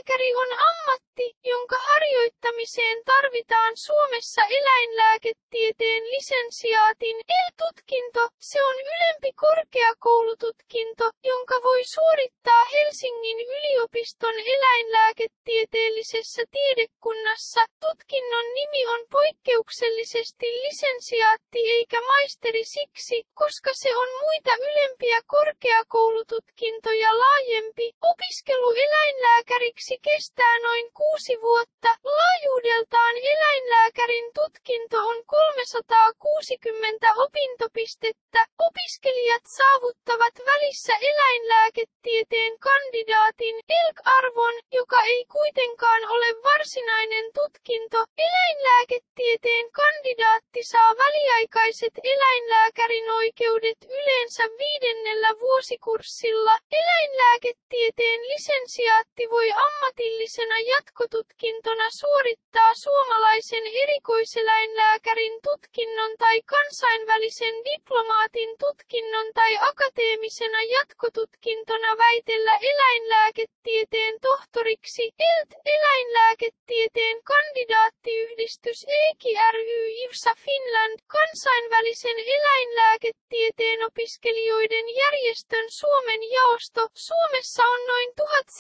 Eläinlääkäri on ammatti, jonka harjoittamiseen tarvitaan Suomessa eläinlääketieteen lisensiaatin tutkinto. Se on ylempi korkeakoulututkinto, jonka voi suorittaa Helsingin yliopiston eläinlääketieteellisessä tiedekunnassa. Tutkinnon nimi on poikkeuksellisesti lisensiaatti eikä maisteri siksi, koska se on muita ylempiä korkeakoulututkintoja laajempi. Opiskelu eläinlääkäriksi kestää noin 6 vuotta. Laajuudeltaan eläinlääkärin tutkinto on 360 opintopistettä. Opiskelijat saavuttavat välissä eläinlääketieteen kandidaatin ELK-arvon, joka ei kuitenkaan ole varsinainen tutkinto. Eläinlääketieteen kandidaatti saa väliaikaiset eläinlääkärin oikeudet yleensä 5. vuosikurssilla. Eläinlääketieteen lisensiaatti voi ammatillisena jatkotutkintona suorittaa suomalaisen erikoiseläinlääkärin tutkinnon tai kansainvälisen diplomaatin tutkinnon tai akateemisena jatkotutkintona väitellä eläinlääketieteen tohtoriksi. Eläinlääketieteen kandidaattiyhdistys EKI ry IVSA Finland, kansainvälisen eläinlääketieteen opiskelijoiden järjestön Suomen jaosto. Suomessa on noin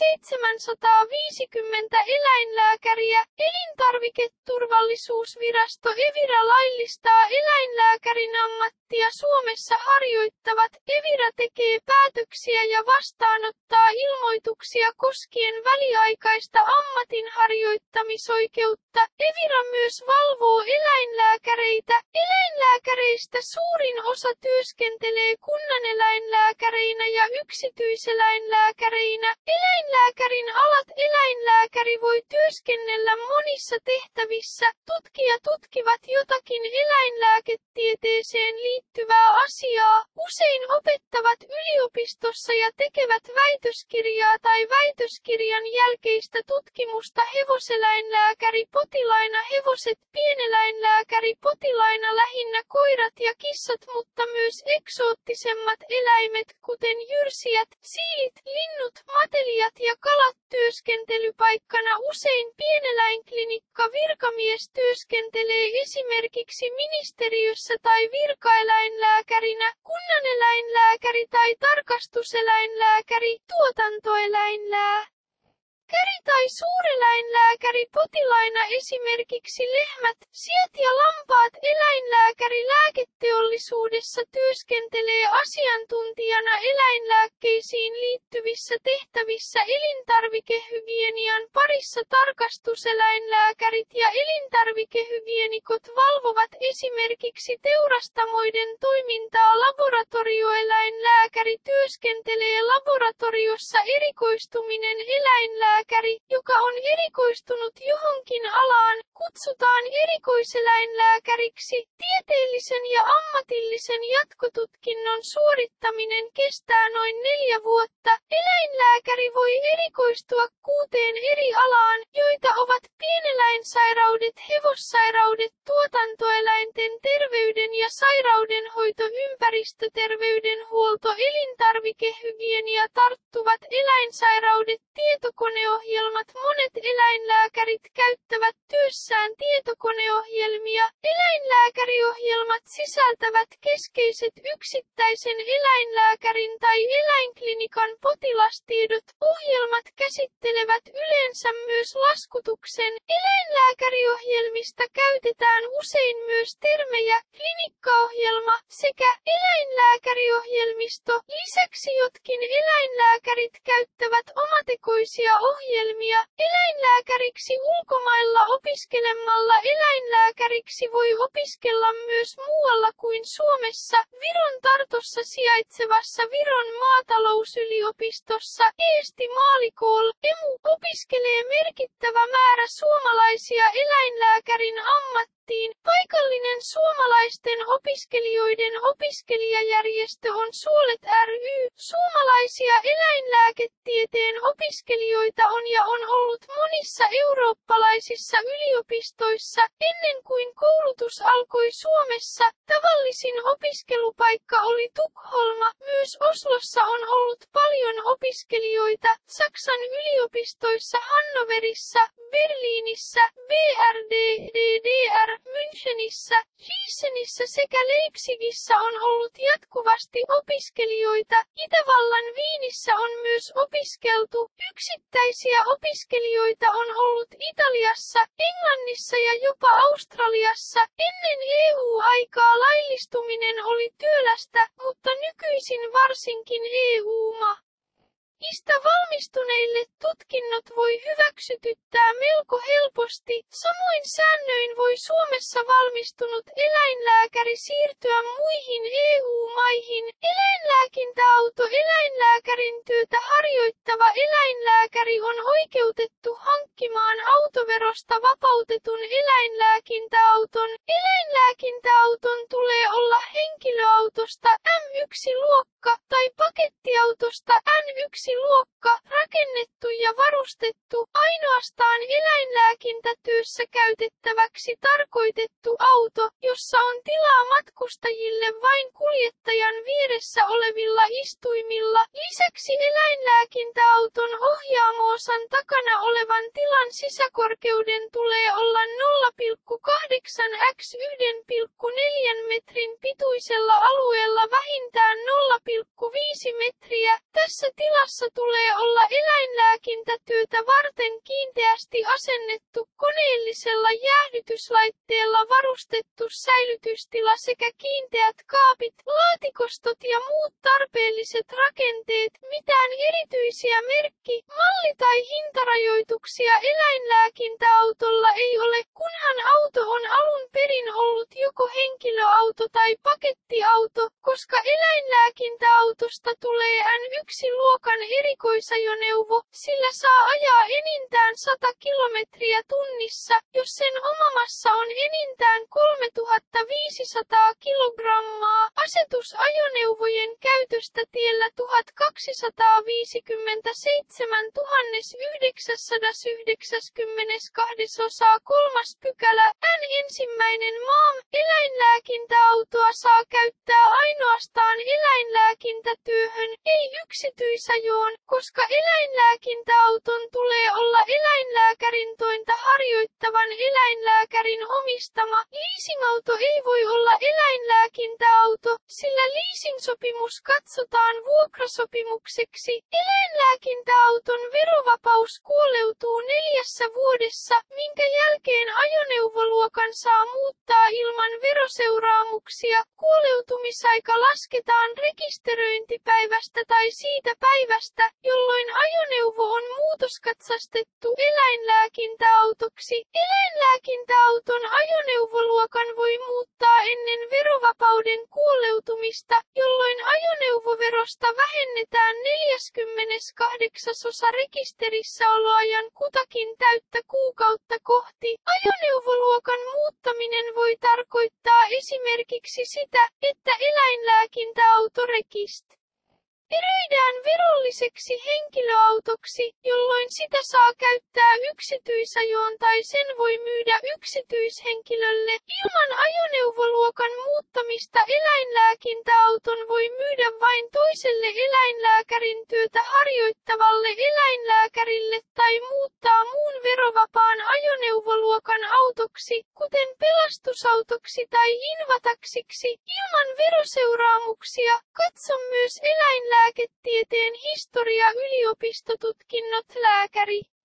1750 eläinlääkäriä. Elintarviketurvallisuusvirasto Evira laillistaa eläinlääkärin ammattia Suomessa harjoittavat. Evira tekee päätöksiä ja vastaanottaa ilmoituksia koskien väliaikaista ammatinharjoittamisoikeutta. Evira myös valvoo eläinlääkäreitä. Eläinlääkäreistä suurin osa työskentelee kunnaneläinlääkäreinä ja yksityiseläinlääkäreinä. Eläinlääkärin alat. Eläinlääkäri voi työskennellä monissa tehtävissä. Tutkijat tutkivat jotakin eläinlääketieteeseen liittyvää asiaa. Usein opettavat yliopistossa ja tekevät väitöskirjaa tai väitöskirjan jälkeistä tutkimusta. Hevoseläinlääkäri potilaina hevoset, pieneläinlääkäri potilaina lähinnä koirat ja kissat, mutta myös eksoottisemmat eläimet, kuten jyrsijät, siilit, linnut, matelijat ja kalat. Työskentelypaikkana usein pieneläinklinikka. Virkamies työskentelee esimerkiksi ministeriössä tai virkaeläinlääkärinä, kunnaneläinlääkäri tai tarkastuseläinlääkäri, tuotantoeläinlääkäri tai suureläinlääkäri potilaina esimerkiksi lehmät, siat ja lampaat. Eläinlääkäri lääketeollisuudessa työskentelee asiantuntijana eläinlääkkeisiin liittyvissä tehtävissä. Elintarvikehygienian parissa tarkastuseläinlääkärit ja elintarvikehygienikot valvovat esimerkiksi teurastamoiden toimintaa. Laboratorioeläinlääkäri työskentelee laboratoriossa. Erikoistuminen eläinlääkäri, joka on erikoistunut johonkin alaan, kutsutaan erikoiseläinlääkäriksi. Tieteellisen ja ammatillisen jatkotutkinnon suorittaminen kestää noin 4 vuotta. Eläinlääkäri voi erikoistua 6 eri alaan, joita ovat pieneläinsairaudet, hevossairaudet, tuotantoeläinten terveyden ja sairaudenhoito, ympäristöterveydenhuolto, elintarvikehygienia, tarttuvat eläinsairaudet, tietokoneohjelmat. Monet eläinlääkärit käyttävät työssään tietokoneohjelmia. Eläinlääkäriohjelmat sisältävät keskeiset yksittäisen eläinlääkärin tai eläinklinikan potilastiedot. Ohjelmat käsittelevät yleensä myös laskutuksen. Eläinlääkäriohjelmista käytetään usein myös termejä klinikkaohjelma sekä eläinlääkäriohjelmisto. Lisäksi jotkin eläinlääkärit käyttävät omatekoisia ohjelmia. Eläinlääkäriksi ulkomailla opiskelemalla eläinlääkäriksi voi opiskella myös muualla kuin Suomessa. Viron Tartossa sijaitsevassa Viron maatalousyliopistossa Eesti Maalikool EMU opiskelee merkittävä määrä suomalaisia eläinlääkärin ammattilaisia. aloitettiin, paikallinen suomalaisten opiskelijoiden opiskelijajärjestö on Suolet ry. Suomalaisia eläinlääketieteen opiskelijoita on ja on ollut monissa eurooppalaisissa yliopistoissa, ennen kuin koulutus alkoi Suomessa. Tavallisin opiskelupaikka oli Tukholma, myös Oslossa on ollut paljon opiskelijoita, Saksan yliopistoissa Hannoverissa, Berliinissä, BRD-DDR, Münchenissä, Giesenissä sekä Leipzigissä on ollut jatkuvasti opiskelijoita. Itävallan Viinissä on myös opiskeltu. Yksittäisiä opiskelijoita on ollut Italiassa, Englannissa ja jopa Australiassa. Ennen EU-aikaa laillistuminen oli työlästä, mutta nykyisin varsinkin EU-maa. Istä valmistuneille tutkinnot voi hyväksytyttää melko helposti, samoin säännöin voi Suomessa valmistunut eläinlääkäri siirtyä muihin EU-maihin. Eläinlääkintäauto eläinlääkärin työtä harjoittava eläinlääkäri on oikeutettu hankkimaan autoverosta vapautetun eläinlääkintäauton. Eläinlääkintäauton tulee olla henkilöautosta M1-luokka tai pakettiautosta N1-luokka, rakennettu ja varustettu. Ainoastaan eläinlääkintätyössä käytettäväksi tarkoitettu auto, jossa on tilaa matkustajille vain kuljettajan vieressä olevilla istuimilla. Lisäksi eläinlääkintäauton ohjaamo-osan takana olevan tilan sisäkorkeuden tulee olla 0,8 x 1,4 metrin pituisella alueella vähintään 0,5 metriä. Tässä tilassa tulee olla eläinlääkintätyötä varten kiinteästi asennettu koneellisella jäähdytyslaitteella varustettu säilytystila sekä kiinteät kaapit, laatikostot ja muut tarpeelliset rakenteet. Mitään erityisiä merkki-, malli- tai hintarajoituksia eläinlääkintäautolla ei ole, kunhan auto on alun perin ollut joko henkilöauto tai pakettiauto, koska eläinlääkintäautosta tulee N1-luokan erikoisajoneuvo, sillä saa ajaa enintään 100 kilometriä tunnissa, jos sen omamassa on enintään 3500 kilogrammaa. Asetus ajoneuvojen käytöstä tiellä 1257 992 osaa 3 pykälä N1 maa. Eläinlääkintäautoa saa käyttää ainoastaan eläinlääkintätyöhön, ei yksityisajoon, koska eläinlääkintäauton tulee olla eläinlääkärin tointa harjoittavan eläinlääkärin omistama. Leasingauto ei voi olla eläinlääkintäauto, sillä leasingsopimus katsotaan vuokrasopimukseksi. Eläinlääkintäauton verovapaus kuoleutuu 4 vuodessa, minkä jälkeen ajoneuvoluokan saa muuttaa ilman veroseuraamuksia. Kuoleutumisaika lasketaan rekisteröintipäivästä tai siitä päivästä, jolloin ajoneuvo on muutoskatsastettu eläinlääkintäautoksi. Eläinlääkintäauton ajoneuvoluokan voi muuttaa ennen verovapauden kuoleutumista, jolloin ajoneuvoverosta vähennetään 48 rekisterissäoloajan kutakin täyttä kuukautta kohti. Ajoneuvoluokan muuttaminen voi tarkoittaa esimerkiksi sitä, että eläinlääkintäauto rekisteröidään verolliseksi henkilöautoksi, jolloin sitä saa käyttää yksityisajoon tai sen voi myydä yksityishenkilölle. Ilman ajoneuvoluokan muuttamista eläinlääkintäauton voi myydä vain toiselle eläinlääkärin työtä harjoittavalle eläinlääkärille tai muuttaa muun verovapaan ajoneuvoluokan autoksi, kuten pelastusautoksi tai invataksiksi, ilman veroseuraamuksia. Katso myös eläinlääketieteen historia yliopistotutkinnot lääkäri.